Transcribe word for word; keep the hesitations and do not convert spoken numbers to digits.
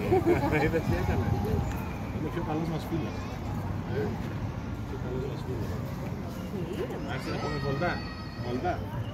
Είδες τι έκανε. Είναι ο πιο καλός μας φίλος. Πιο καλός μας φίλος. Άρχισε να πούμε βολτά. Βολτά.